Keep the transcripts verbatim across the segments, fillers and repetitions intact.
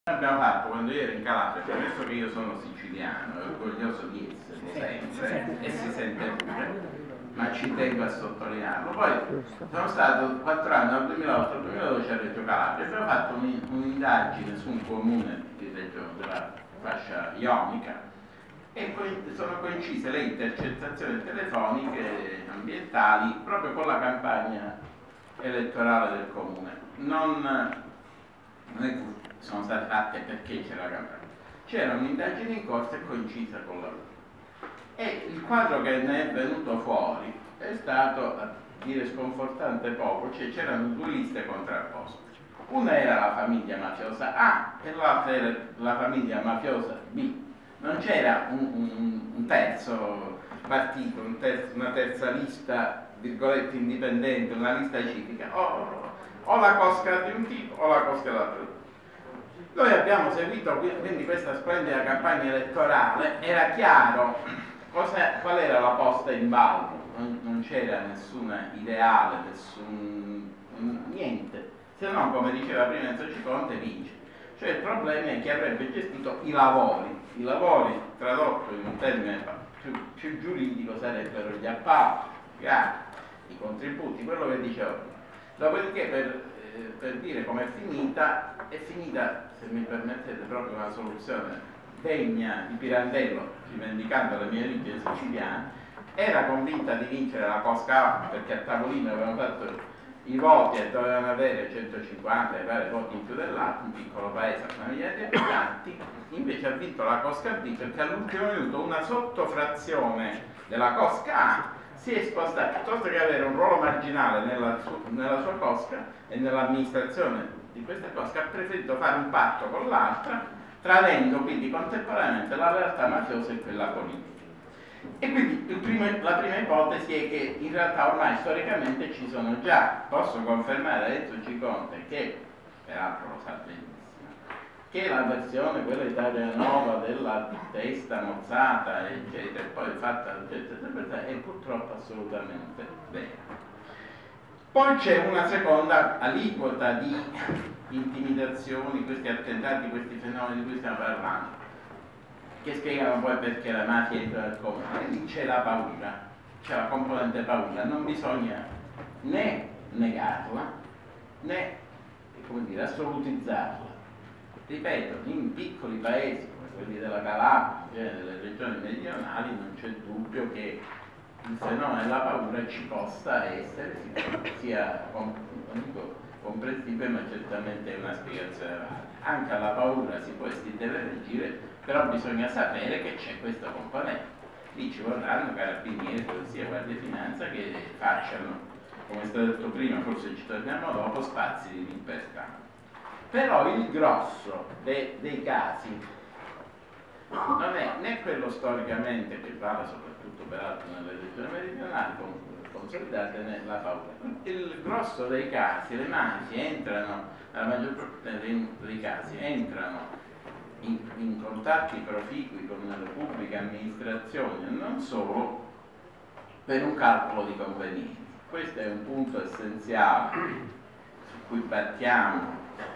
Abbiamo fatto quando io ero in Calabria, premesso che io sono siciliano e orgoglioso di esserlo sempre e si sente pure, ma ci tengo a sottolinearlo. Poi sono stato quattro anni, dal duemilaotto al duemiladodici a Reggio Calabria, abbiamo fatto un'indagine su un comune di Reggio, della fascia ionica, e sono coincise le intercettazioni telefoniche ambientali proprio con la campagna elettorale del comune. Non, non è che sono state fatte perché c'era la campagna, c'era un'indagine in corso e coincisa con la loro. E il quadro che ne è venuto fuori è stato, a dire sconfortante poco, cioè c'erano due liste contrapposte. Una era la famiglia mafiosa A e l'altra era la famiglia mafiosa B. Non c'era un, un, un terzo partito, un terzo, una terza lista, virgolette, indipendente, una lista civica, o, o la cosca di un tipo o la cosca dell'altro. Noi abbiamo seguito quindi questa splendida campagna elettorale, era chiaro cosa, qual era la posta in ballo, non, non c'era nessuna ideale, nessun niente, se no, come diceva prima Enzo Ciconte, vince. Cioè il problema è chi avrebbe gestito i lavori. I lavori, tradotto in un termine più, più giuridico, sarebbero gli appalti, i contributi, quello che dicevo. Dopodiché, per, eh, per dire com'è finita, è finita, se mi permettete, proprio una soluzione degna di Pirandello, rivendicando le mie origini siciliane. Era convinta di vincere la Cosca perché a tavolino avevano fatto i voti e dovevano avere centocinquanta e vari voti in più dell'altro, un piccolo paese a una migliaia di abitanti. Invece ha vinto la Cosca B perché all'ultimo minuto una sottofrazione della Cosca A si è spostata, piuttosto che avere un ruolo marginale nella, su, nella sua Cosca e nell'amministrazione di questa Cosca, ha preferito fare un patto con l'altra, tradendo quindi contemporaneamente la realtà mafiosa e quella politica. E quindi il primo, la prima ipotesi è che in realtà ormai storicamente ci sono già, posso confermare a Enzo Ciconte che, peraltro lo sa benissimo, che la versione, quella Italia Nova della testa mozzata, eccetera, e poi fatta eccetera, è purtroppo assolutamente vera. Poi c'è una seconda aliquota di intimidazioni, questi attentati, questi fenomeni di cui stiamo parlando, che spiegano poi perché la mafia entra nel comune. E lì c'è la paura, c'è la componente paura, non bisogna né negarla né, come dire, assolutizzarla. Ripeto, in piccoli paesi come quelli della Calabria, cioè nelle regioni meridionali, non c'è dubbio che il fenomeno della paura ci possa essere, sia non dico comprensibile, ma certamente è una spiegazione valida. Anche alla paura si può e si deve reagire, però bisogna sapere che c'è questa componente. Lì ci vorranno carabinieri, polizia, guardia di finanza che facciano, come è stato detto prima, forse ci torniamo dopo, spazi di libertà. Però il grosso de, dei casi non è né quello storicamente, che vale soprattutto peraltro nelle regioni meridionali consolidate, né la paura. Il grosso dei casi, le mafie entrano, la maggior parte dei, dei casi entrano in, in contatti proficui con le pubbliche amministrazioni e non solo per un calcolo di convenienza. Questo è un punto essenziale su cui battiamo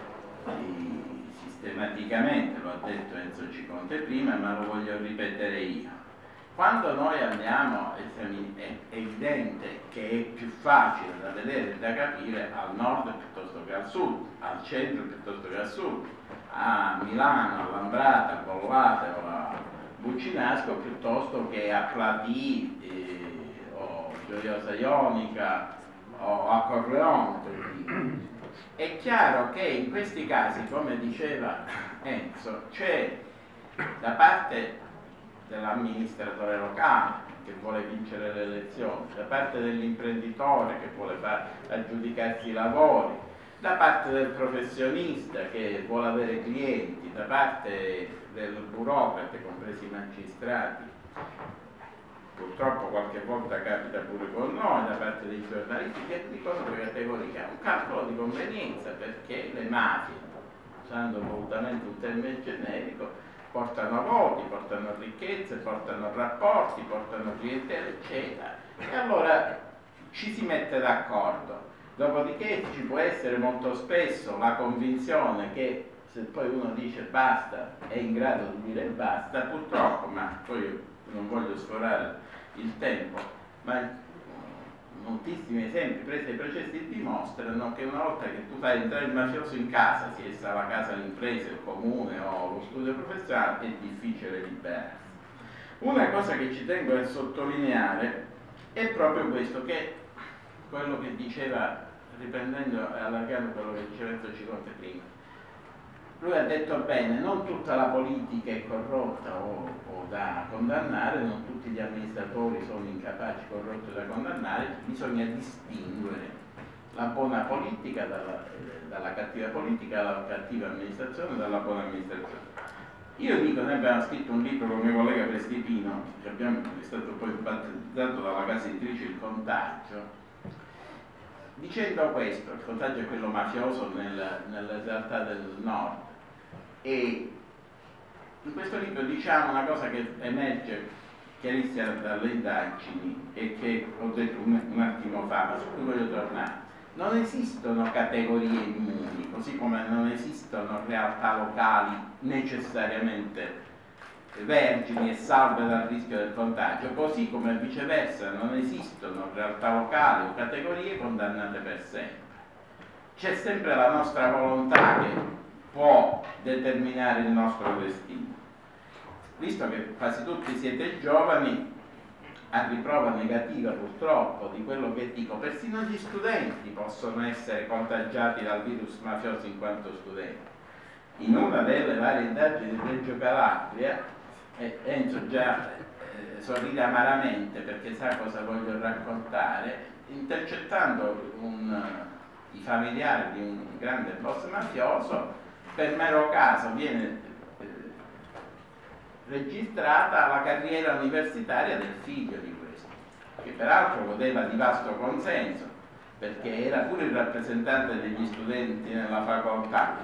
sistematicamente, lo ha detto Enzo Ciconte prima, ma lo voglio ripetere io. Quando noi andiamo, è evidente che è più facile da vedere e da capire al nord piuttosto che al sud, al centro piuttosto che al sud, a Milano, a Lambrata, a Bollate o a Buccinasco piuttosto che a Platì eh, o Gioiosa Ionica o a Corleone, per dire. È chiaro che in questi casi, come diceva Enzo, c'è da parte dell'amministratore locale che vuole vincere le elezioni, da parte dell'imprenditore che vuole far aggiudicarsi i lavori, da parte del professionista che vuole avere clienti, da parte del burocrate, compresi i magistrati, purtroppo qualche volta capita pure con noi, da parte dei giornalisti, che di qualunque categoria, un calcolo di convenienza, perché le mafie, usando volutamente un termine generico, portano voti, portano ricchezze, portano rapporti, portano clientela, eccetera. E allora ci si mette d'accordo. Dopodiché ci può essere molto spesso la convinzione che se poi uno dice basta, è in grado di dire basta, purtroppo, ma poi io non voglio sforare il tempo, ma moltissimi esempi presi ai processi dimostrano che una volta che tu fai entrare il mafioso in casa, sia essa la casa d'impresa, il comune o lo studio professionale, è difficile liberarsi. Una cosa che ci tengo a sottolineare è proprio questo, che quello che diceva, riprendendo e allargando quello che diceva Enzo Ciconte prima, lui ha detto bene, non tutta la politica è corrotta o, o da condannare, non tutti gli amministratori sono incapaci, corrotti da condannare, bisogna distinguere la buona politica dalla, eh, dalla cattiva politica, dalla cattiva amministrazione dalla buona amministrazione. Io dico, noi abbiamo scritto un libro con il mio collega Prestipino, che abbiamo, è stato poi battezzato dalla casa editrice Il Contagio, dicendo questo: il contagio è quello mafioso nel, nelle realtà del nord, e in questo libro diciamo una cosa che emerge chiarissima dalle indagini e che ho detto un, un attimo fa, ma su cui voglio tornare. Non esistono categorie immuni, così come non esistono realtà locali necessariamente vergini e salve dal rischio del contagio, così come viceversa non esistono realtà locali o categorie condannate per sempre. C'è sempre la nostra volontà che può determinare il nostro destino. Visto che quasi tutti siete giovani, a riprova negativa purtroppo di quello che dico, persino gli studenti possono essere contagiati dal virus mafioso in quanto studenti. In una delle varie indagini di Reggio Calabria, e Enzo già eh, sorride amaramente perché sa cosa voglio raccontare, intercettando un, i familiari di un grande boss mafioso, per mero caso viene eh, registrata la carriera universitaria del figlio di questo, che peraltro godeva di vasto consenso perché era pure il rappresentante degli studenti nella facoltà.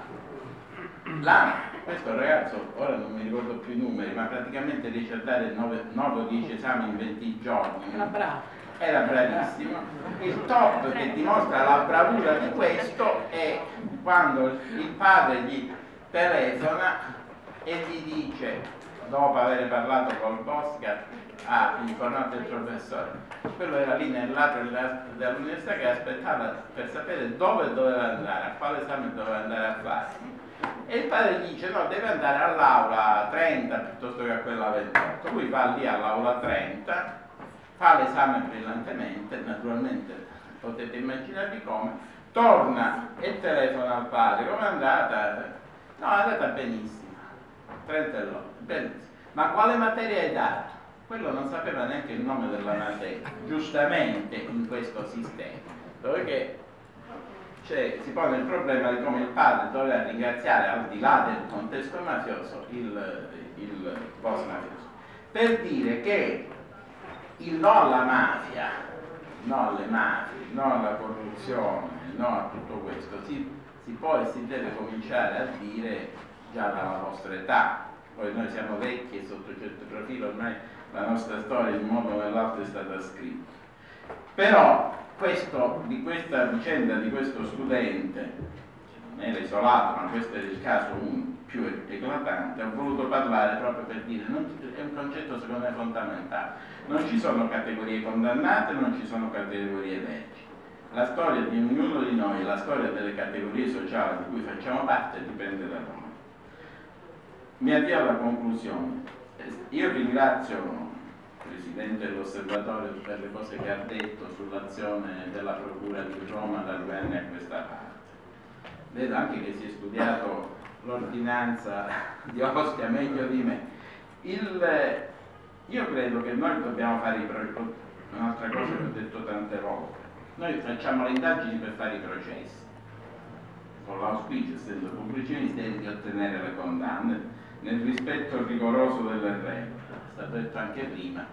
Là, questo ragazzo, ora non mi ricordo più i numeri, ma praticamente riesce a dare nove o dieci esami in venti giorni. Era bravo. Era bravissimo. Il top che dimostra la bravura di questo è quando il padre gli telefona e gli dice, dopo aver parlato col boss che ha informato il professore, quello era lì nell'atrio dell'università che aspettava per sapere dove doveva andare, a quale esame doveva andare a fare. E il padre gli dice no, deve andare all'aula trenta piuttosto che a quella ventotto. Lui va lì all'aula trenta, fa l'esame brillantemente, naturalmente potete immaginarvi come, torna e telefona al padre, come è andata? No, è andata benissimo, trenta e lode, benissimo. Ma quale materia hai dato? Quello non sapeva neanche il nome della materia, giustamente in questo sistema, dove cioè, si pone il problema di come il padre doveva ringraziare, al di là del contesto mafioso, il, il boss mafioso, per dire che il no alla mafia, no alle mafie, no alla corruzione, no a tutto questo, si, si può e si deve cominciare a dire già dalla vostra età. Poi noi siamo vecchi e sotto certo profilo ormai la nostra storia in un modo o nell'altro è stata scritta. Però questo, di questa vicenda di questo studente, non era isolato, ma questo è il caso un, più eclatante, ho voluto parlare proprio per dire, non, è un concetto secondo me fondamentale, non ci sono categorie condannate, non ci sono categorie vergini. La storia di ognuno di noi, la storia delle categorie sociali di cui facciamo parte dipende da noi. Mi avvio alla conclusione. Io ringrazio Presidente dell'Osservatorio per le cose che ha detto sull'azione della Procura di Roma da due anni a questa parte. Vedo anche che si è studiato l'ordinanza di Ostia meglio di me. Il, io credo che noi dobbiamo fare i processi, un'altra cosa che ho detto tante volte, noi facciamo le indagini per fare i processi, con l'auspicio, essendo pubblici ministeri, di ottenere le condanne nel rispetto rigoroso delle regole. È stato detto anche prima,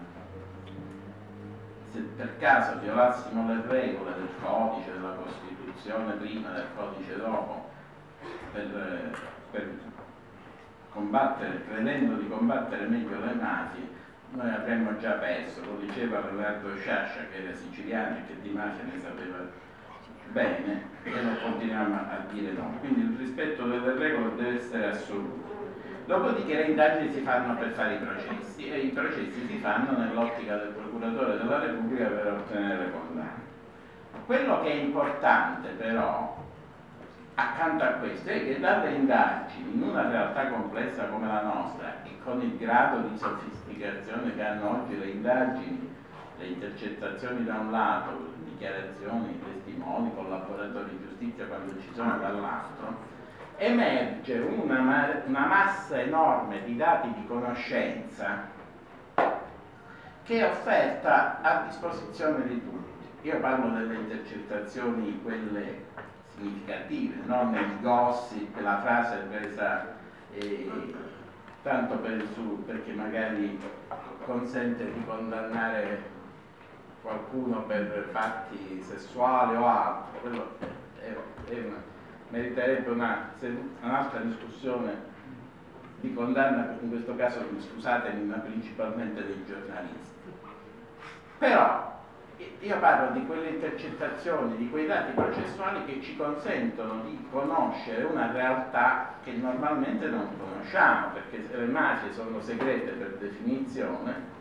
se per caso violassimo le regole del codice, della Costituzione prima, del codice dopo, per, per combattere, credendo di combattere meglio le mafie, noi avremmo già perso. Lo diceva Leonardo Sciascia, che era siciliano e che di mafia ne sapeva bene e non continuiamo a dire no. Quindi il rispetto delle regole deve essere assoluto. Dopodiché le indagini si fanno per fare i processi e i processi si fanno nell'ottica del procuratore della Repubblica per ottenere le condanne. Quello che è importante però, accanto a questo, è che dalle indagini, in una realtà complessa come la nostra e con il grado di sofisticazione che hanno oggi le indagini, le intercettazioni da un lato, le dichiarazioni, i testimoni, collaboratori di giustizia quando ci sono dall'altro, emerge una, ma una massa enorme di dati di conoscenza che è offerta a disposizione di tutti. Io parlo delle intercettazioni, quelle significative, non il gossip, la frase presa eh, tanto per il su, perché magari consente di condannare qualcuno per fatti sessuali o altro. Quello è, è una, meriterebbe un'altra discussione di condanna, in questo caso, scusatemi, ma principalmente dei giornalisti. Però io parlo di quelle intercettazioni, di quei dati processuali che ci consentono di conoscere una realtà che normalmente non conosciamo, perché se le mafie sono segrete per definizione,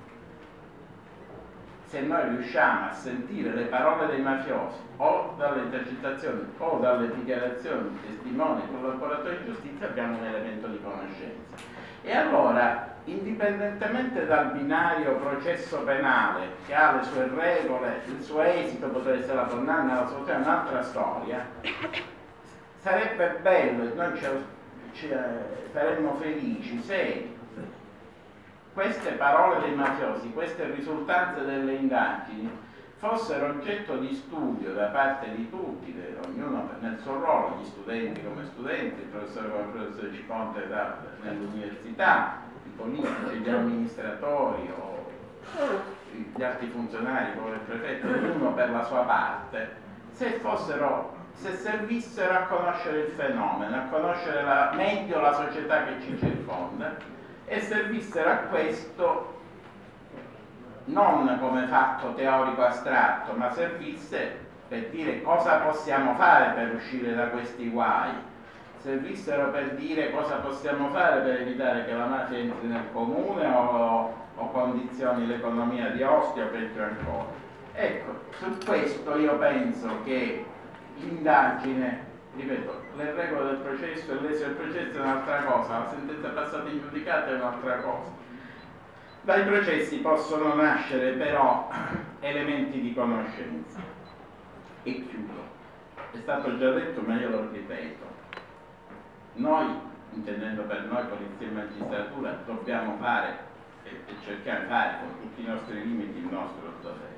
se noi riusciamo a sentire le parole dei mafiosi o dalle intercettazioni o dalle dichiarazioni di testimoni, collaboratori di giustizia, abbiamo un elemento di conoscenza. E allora, indipendentemente dal binario processo penale che ha le sue regole, il suo esito potrebbe essere la condanna, la soluzione è un'altra storia, sarebbe bello, noi ci, ci, saremmo felici se queste parole dei mafiosi, queste risultanze delle indagini fossero oggetto di studio da parte di tutti, ognuno nel suo ruolo, gli studenti come studenti, il professore come professore Ciponte nell'università, i politici, gli amministratori o gli altri funzionari come il prefetto, ognuno per la sua parte, se fossero, se servissero a conoscere il fenomeno, a conoscere la, meglio la società che ci circonda, e servissero a questo non come fatto teorico astratto, ma servisse per dire cosa possiamo fare per uscire da questi guai, servissero per dire cosa possiamo fare per evitare che la mafia entri nel comune o, o condizioni l'economia di Ostia o peggio ancora. Ecco, su questo io penso che l'indagine, ripeto, le regole del processo e l'esito del processo è un'altra cosa, la sentenza passata in giudicato è un'altra cosa. Dai processi possono nascere però elementi di conoscenza. E chiudo. È stato già detto, ma io lo ripeto. Noi, intendendo per noi polizia e magistratura, dobbiamo fare e, e cerchiamo di fare con tutti i nostri limiti il nostro dovere.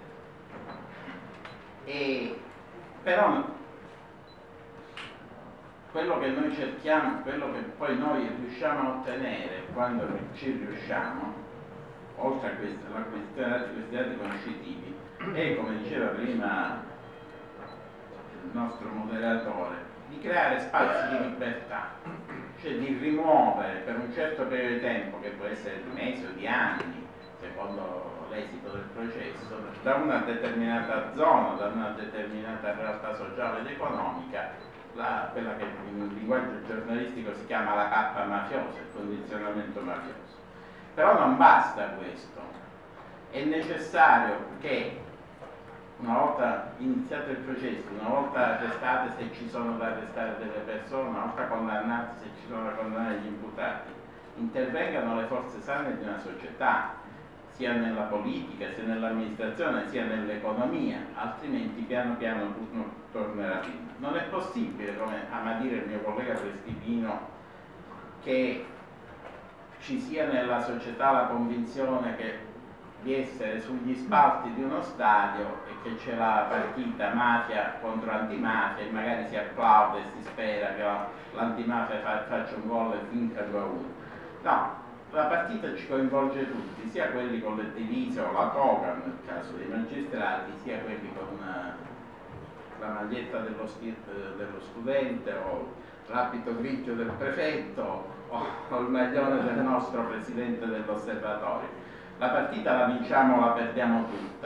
E però quello che noi cerchiamo, quello che poi noi riusciamo a ottenere quando ci riusciamo, oltre a questi, a questi, questi dati conoscitivi, è, come diceva prima il nostro moderatore, di creare spazi di libertà, cioè di rimuovere per un certo periodo di tempo, che può essere di mesi o di anni, secondo l'esito del processo, da una determinata zona, da una determinata realtà sociale ed economica, La, quella che in un linguaggio giornalistico si chiama la cappa mafiosa, il condizionamento mafioso. Però non basta questo, è necessario che una volta iniziato il processo, una volta arrestate se ci sono da arrestare delle persone, una volta condannate se ci sono da condannare gli imputati, intervengano le forze sane di una società, sia nella politica, sia nell'amministrazione, sia nell'economia, altrimenti piano piano tutto tornerà prima. Non è possibile, come ama dire il mio collega Prestipino, che ci sia nella società la convinzione che di essere sugli spalti di uno stadio e che c'è la partita mafia contro antimafia e magari si applaude e si spera che l'antimafia faccia un gol e vinca due a uno. No, la partita ci coinvolge tutti, sia quelli con le divise o la toga nel caso dei magistrati, sia quelli con una, la maglietta dello, dello studente o l'abito grigio del prefetto o, o il maglione del nostro presidente dell'osservatorio. La partita la vinciamo o la perdiamo tutta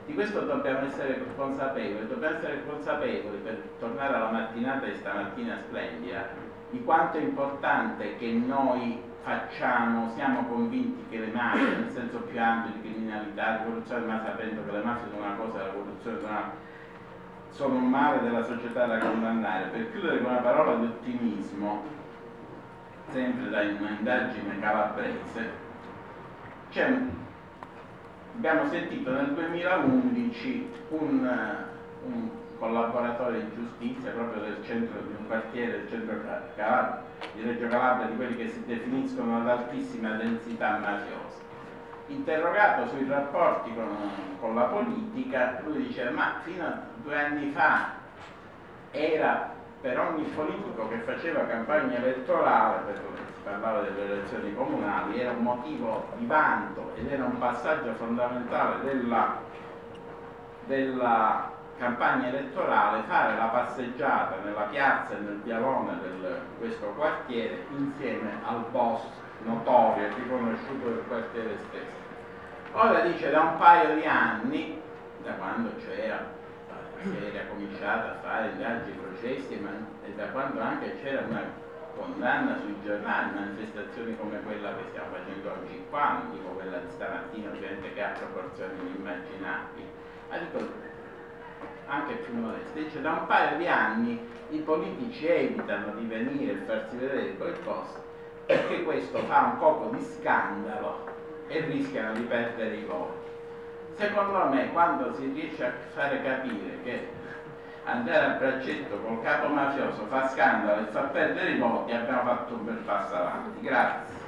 Di questo dobbiamo essere consapevoli, dobbiamo essere consapevoli, per tornare alla mattinata di stamattina splendida, di quanto è importante che noi facciamo, siamo convinti che le mafie, nel senso più ampio di criminalità, di corruzione, ma sapendo che le mafie sono una cosa e la corruzione sono una, sono un male della società da condannare. Per chiudere con una parola di ottimismo, sempre da un'indagine calabrese, c'è un abbiamo sentito nel duemilaundici un, un collaboratore di giustizia proprio del centro di un quartiere del centro Calabria, di Reggio Calabria, di quelli che si definiscono ad altissima densità mafiosa. Interrogato sui rapporti con, con la politica, lui diceva: ma fino a due anni fa era per ogni politico che faceva campagna elettorale, perché si parlava delle elezioni comunali, era un motivo di vanto ed era un passaggio fondamentale della, della campagna elettorale fare la passeggiata nella piazza e nel piazzone di questo quartiere insieme al boss notorio e riconosciuto del quartiere stesso. Ora dice da un paio di anni, da quando c'era si era cominciato a fare indagini, processi, ma, e da quando anche c'era una condanna sui giornali, manifestazioni come quella che stiamo facendo oggi qua, non dico quella di stamattina ovviamente che ha proporzioni inimmaginabili, ma dico anche più modeste. Dice da un paio di anni i politici evitano di venire e farsi vedere coi posti perché questo fa un poco di scandalo e rischiano di perdere i voti. Secondo me, quando si riesce a fare capire che andare a braccetto col capo mafioso fa scandalo e fa perdere i voti, abbiamo fatto un bel passo avanti. Grazie.